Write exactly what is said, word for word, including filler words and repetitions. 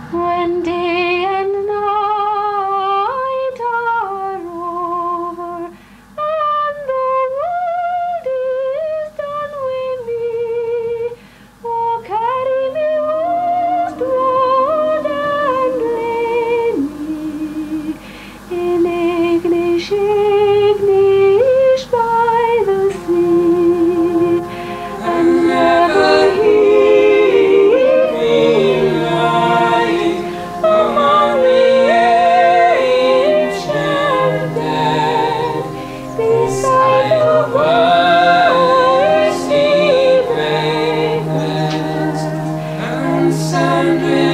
When day and night are over, and the world is done with me, oh, carry me westward and lay me in Aignish, Aignish by the sea, and never heed me lying among the ancient dead, beside the icy vagrants and sandwich